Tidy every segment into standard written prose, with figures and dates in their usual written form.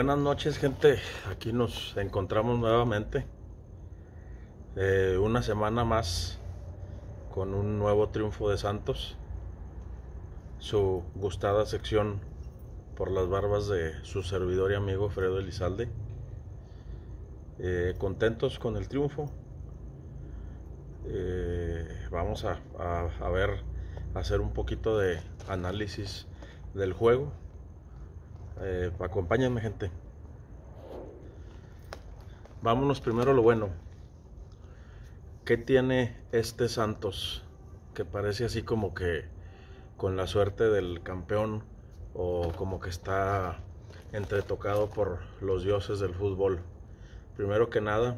Buenas noches, gente. Aquí nos encontramos nuevamente. Una semana más con un nuevo triunfo de Santos. Su gustada sección por las barbas de su servidor y amigo Fredo Elizalde. Contentos con el triunfo. Vamos a hacer un poquito de análisis del juego. Acompáñenme, gente. Vámonos primero a lo bueno. ¿Qué tiene este Santos? Que parece así como que con la suerte del campeón, o como que está entretocado por los dioses del fútbol. Primero que nada,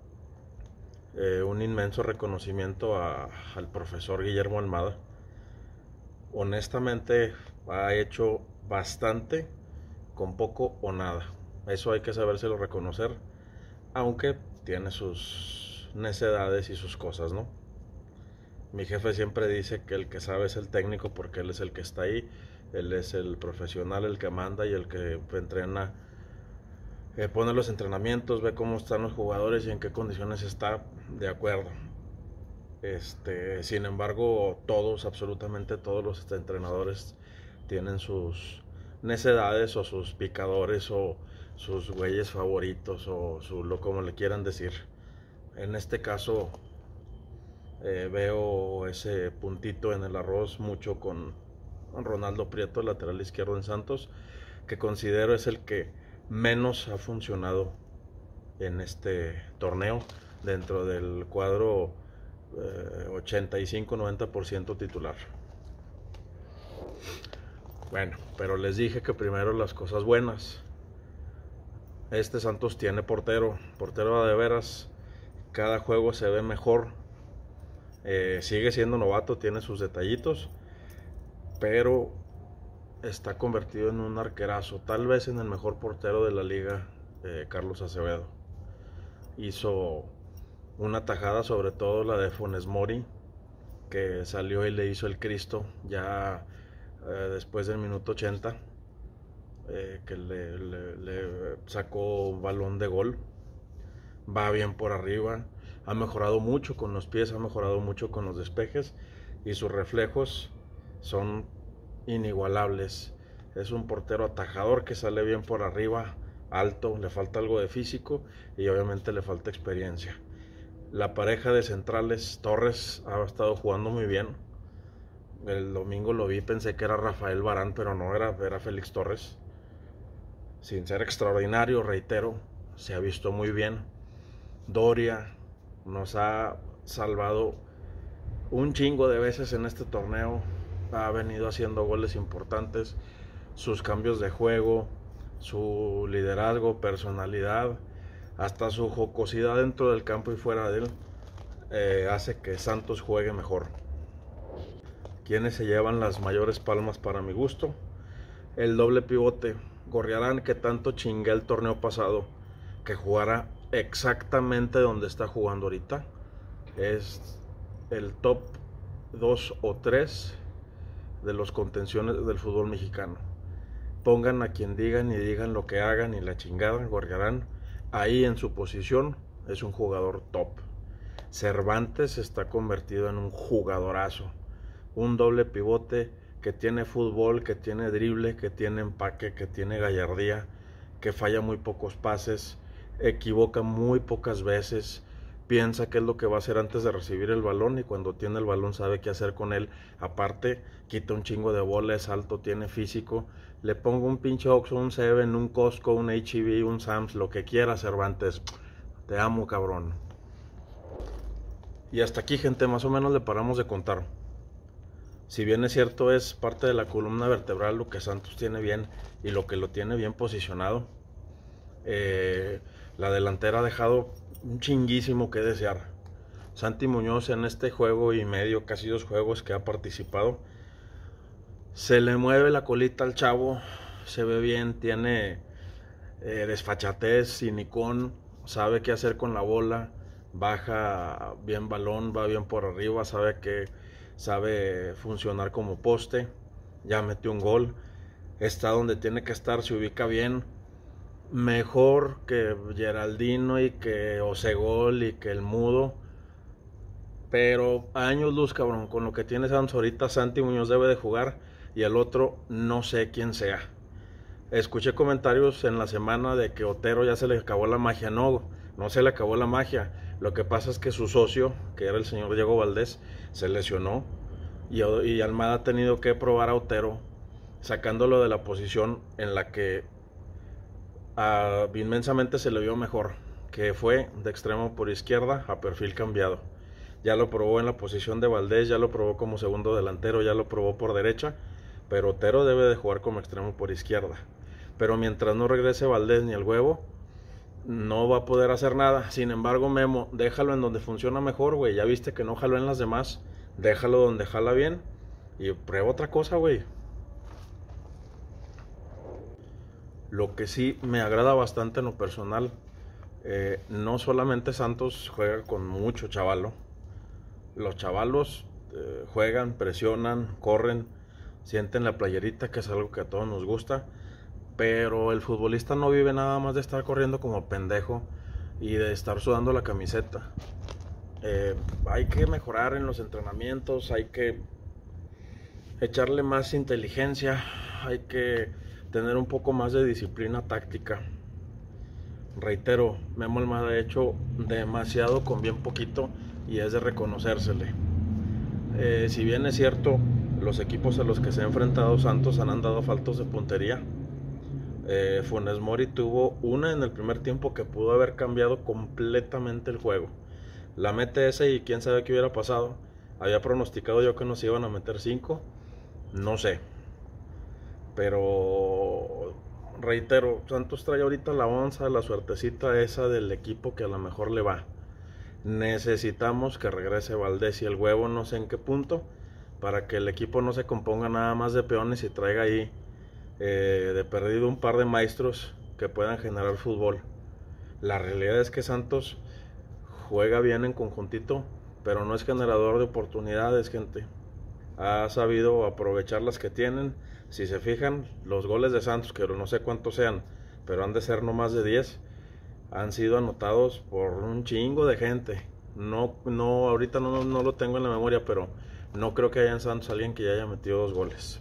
un inmenso reconocimiento al profesor Guillermo Almada. Honestamente ha hecho bastante con poco o nada. Eso hay que sabérselo reconocer, aunque tiene sus necedades y sus cosas, ¿no? Mi jefe siempre dice que el que sabe es el técnico, porque él es el que está ahí, él es el profesional, el que manda y el que entrena, pone los entrenamientos, ve cómo están los jugadores y en qué condiciones está, de acuerdo. Sin embargo, absolutamente todos los entrenadores tienen sus necedades o sus picadores o sus güeyes favoritos o como le quieran decir. En este caso, veo ese puntito en el arroz mucho con Ronaldo Prieto, lateral izquierdo en Santos, que considero es el que menos ha funcionado en este torneo dentro del cuadro 85-90% titular. Bueno, pero les dije que primero las cosas buenas. Este Santos tiene portero de veras. Cada juego se ve mejor. Sigue siendo novato, tiene sus detallitos, pero está convertido en un arquerazo, tal vez en el mejor portero de la liga, Carlos Acevedo. Hizo una tajada, sobre todo la de Funes Mori, que salió y le hizo el Cristo ya después del minuto 80, que le sacó un balón de gol. Va bien por arriba, ha mejorado mucho con los pies, ha mejorado mucho con los despejes y sus reflejos son inigualables. Es un portero atajador que sale bien por arriba, alto, le falta algo de físico y obviamente le falta experiencia. La pareja de centrales, Torres, ha estado jugando muy bien. El domingo lo vi, pensé que era Rafael Varane, pero no, era Félix Torres. Sin ser extraordinario, reitero, se ha visto muy bien. Doria nos ha salvado un chingo de veces en este torneo. Ha venido haciendo goles importantes. Sus cambios de juego, su liderazgo, personalidad, hasta su jocosidad dentro del campo y fuera de él, hace que Santos juegue mejor. ¿Quiénes se llevan las mayores palmas para mi gusto? El doble pivote Gorriarán, que tanto chingué el torneo pasado que jugara exactamente donde está jugando ahorita. Es el top 2 o 3 de los contenciones del fútbol mexicano. Pongan a quien digan y digan lo que hagan y la chingada, Gorriarán ahí en su posición es un jugador top. Cervantes está convertido en un jugadorazo, un doble pivote que tiene fútbol, que tiene drible, que tiene empaque, que tiene gallardía, que falla muy pocos pases, equivoca muy pocas veces, piensa qué es lo que va a hacer antes de recibir el balón y cuando tiene el balón sabe qué hacer con él. Aparte, quita un chingo de bola, es alto, tiene físico. Le pongo un pinche Oxxo, un Seven, un Costco, un H-E-B, un Sam's, lo que quiera, Cervantes. Te amo, cabrón. Y hasta aquí, gente, más o menos le paramos de contar. Si bien es cierto, es parte de la columna vertebral lo que Santos tiene bien y lo que lo tiene bien posicionado. La delantera ha dejado un chinguísimo que desear. Santi Muñoz en este juego y medio, casi 2 juegos que ha participado, se le mueve la colita al chavo, se ve bien, tiene desfachatez, cinicón, sabe qué hacer con la bola, baja bien balón, va bien por arriba, sabe funcionar como poste, ya metió un gol, está donde tiene que estar, se ubica bien. mejor que Geraldino y que Osegol y que el Mudo, pero a años luz, cabrón, con lo que tiene Santos ahorita. Santi Muñoz debe de jugar y el otro no sé quién sea. Escuché comentarios en la semana de que Otero ya se le acabó la magia. No, no se le acabó la magia. Lo que pasa es que su socio, que era el señor Diego Valdés, se lesionó y Almada ha tenido que probar a Otero, sacándolo de la posición en la que inmensamente se le vio mejor, que fue de extremo por izquierda a perfil cambiado. Ya lo probó en la posición de Valdés, ya lo probó como segundo delantero, ya lo probó por derecha, pero Otero debe de jugar como extremo por izquierda. Pero mientras no regrese Valdés ni el Huevo, no va a poder hacer nada. Sin embargo, Memo, déjalo en donde funciona mejor, güey. Ya viste que no jaló en las demás, déjalo donde jala bien y prueba otra cosa, güey. Lo que sí me agrada bastante en lo personal, no solamente Santos juega con mucho chavalo. Los chavalos juegan, presionan, corren, sienten la playerita, que es algo que a todos nos gusta. Pero el futbolista no vive nada más de estar corriendo como pendejo y de estar sudando la camiseta. Hay que mejorar en los entrenamientos, hay que echarle más inteligencia, hay que tener un poco más de disciplina táctica. Reitero, Memo Almada ha hecho demasiado con bien poquito y es de reconocérsele. Si bien es cierto, los equipos a los que se ha enfrentado Santos han dado faltos de puntería. Funes Mori tuvo una en el primer tiempo que pudo haber cambiado completamente el juego. La mete ese y quién sabe qué hubiera pasado. Había pronosticado yo que nos iban a meter 5, no sé. Pero reitero, Santos trae ahorita la onza, la suertecita esa del equipo que a lo mejor le va. Necesitamos que regrese Valdés y el Huevo, no sé en qué punto, para que el equipo no se componga nada más de peones y traiga ahí de perdido un par de maestros que puedan generar fútbol. La realidad es que Santos juega bien en conjuntito, pero no es generador de oportunidades, gente. Ha sabido aprovechar las que tienen. Si se fijan, los goles de Santos, que no sé cuántos sean, pero han de ser no más de 10, han sido anotados por un chingo de gente. No, ahorita no lo tengo en la memoria, pero no creo que haya en Santos alguien que ya haya metido 2 goles.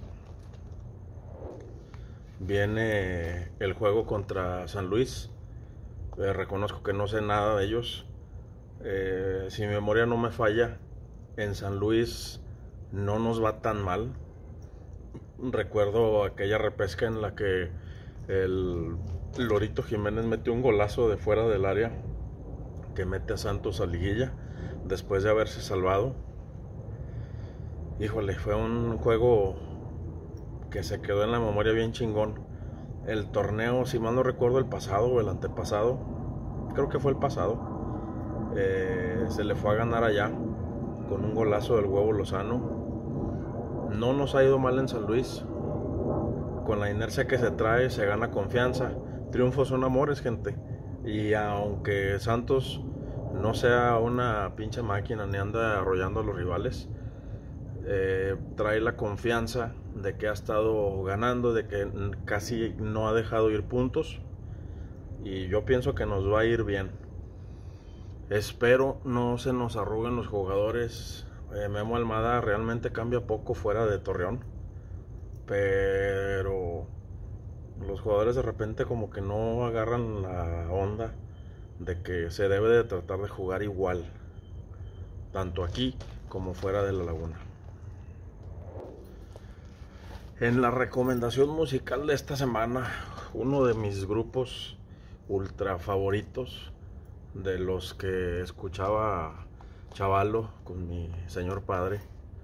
Viene el juego contra San Luis. Reconozco que no sé nada de ellos. Si mi memoria no me falla, en San Luis no nos va tan mal. Recuerdo aquella repesca en la que el Lorito Jiménez metió un golazo de fuera del área que mete a Santos a liguilla después de haberse salvado. Híjole, fue un juego que se quedó en la memoria bien chingón. El torneo, si mal no recuerdo, el pasado o el antepasado, creo que fue el pasado, se le fue a ganar allá con un golazo del Huevo Lozano. No nos ha ido mal en San Luis. Con la inercia que se trae, se gana confianza. Triunfos son amores, gente. Y aunque Santos no sea una pinche máquina ni anda arrollando a los rivales, trae la confianza de que ha estado ganando, de que casi no ha dejado ir puntos, y yo pienso que nos va a ir bien. Espero no se nos arruguen los jugadores. Memo Almada realmente cambia poco fuera de Torreón, pero los jugadores de repente como que no agarran la onda de que se debe de tratar de jugar igual, tanto aquí como fuera de la laguna. En la recomendación musical de esta semana, uno de mis grupos ultra favoritos, de los que escuchaba chavalo con mi señor padre,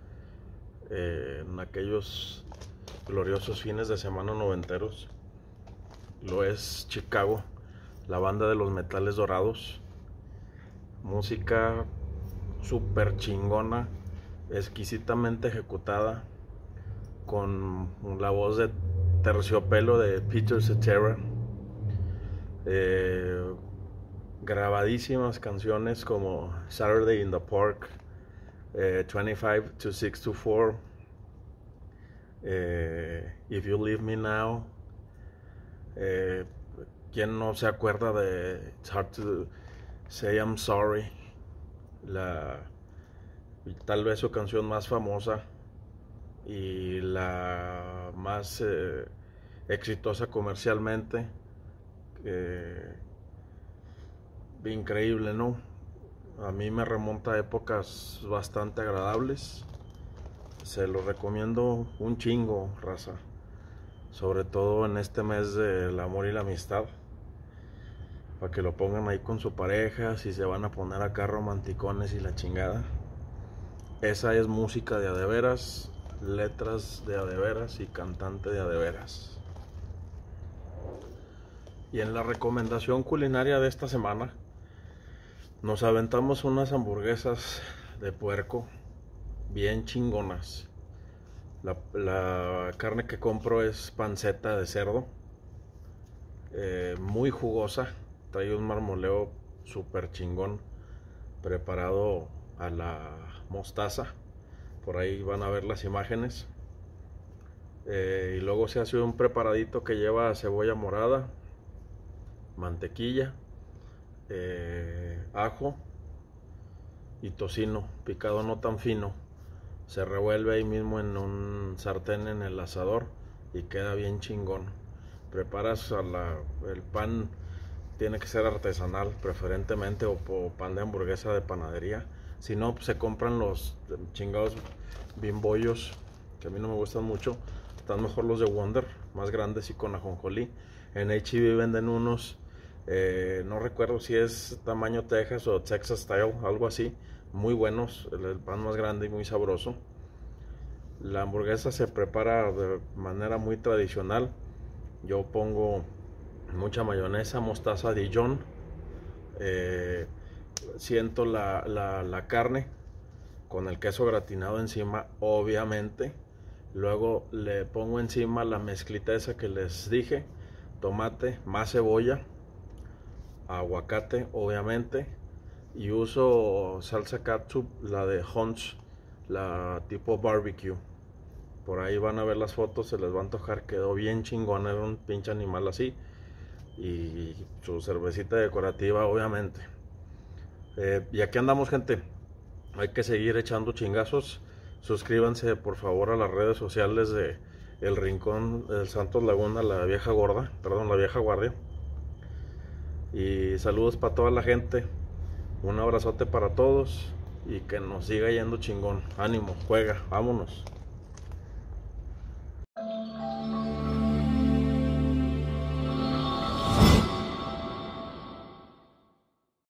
en aquellos gloriosos fines de semana noventeros, lo es Chicago, la banda de los Metales Dorados. Música súper chingona, exquisitamente ejecutada, con la voz de terciopelo de Peter Cetera. Grabadísimas canciones como Saturday in the Park, 25 to 6 to 4, If You Leave Me Now, ¿Quién no se acuerda de It's Hard to Say I'm Sorry? Tal vez su canción más famosa y la más exitosa comercialmente. Increíble, ¿no? A mí me remonta a épocas bastante agradables. Se lo recomiendo un chingo, raza. Sobre todo en este mes del amor y la amistad. Para que lo pongan ahí con su pareja, si se van a poner acá romanticones y la chingada. Esa es música de a de veras, letras de a de veras y cantante de a de veras. Y en la recomendación culinaria de esta semana, nos aventamos unas hamburguesas de puerco bien chingonas. La carne que compro es panceta de cerdo, muy jugosa, trae un marmoleo súper chingón, preparado a la mostaza. Por ahí van a ver las imágenes. Y luego se hace un preparadito que lleva cebolla morada, mantequilla, ajo y tocino picado no tan fino. Se revuelve ahí mismo en un sartén en el asador y queda bien chingón. Preparas el pan, tiene que ser artesanal preferentemente, o pan de hamburguesa de panadería. Si no, pues se compran los chingados bimbollos, que a mí no me gustan mucho. Están mejor los de Wonder, más grandes y con ajonjolí. En H-E-B venden unos, no recuerdo si es tamaño Texas o Texas Style, algo así. Muy buenos, el pan más grande y muy sabroso. La hamburguesa se prepara de manera muy tradicional. Yo pongo mucha mayonesa, mostaza Dijon, siento la carne con el queso gratinado encima, obviamente. Luego le pongo encima la mezclita esa que les dije, tomate, más cebolla, aguacate, obviamente, y uso salsa catsup, la de Hunt's, la tipo barbecue. Por ahí van a ver las fotos, se les va a antojar, quedó bien chingón, era un pinche animal así. Y su cervecita decorativa, obviamente. Y aquí andamos, gente. Hay que seguir echando chingazos. Suscríbanse por favor a las redes sociales de El Rincón del Santos Laguna, la vieja gorda, perdón, la vieja guardia. Y saludos para toda la gente. Un abrazote para todos y que nos siga yendo chingón. Ánimo, juega, vámonos.